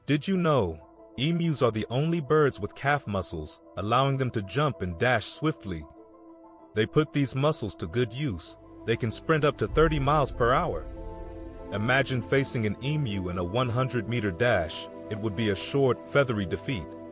Did you know, emus are the only birds with calf muscles, allowing them to jump and dash swiftly. They put these muscles to good use. They can sprint up to 30 miles per hour. Imagine facing an emu in a 100-meter dash. It would be a short, feathery defeat.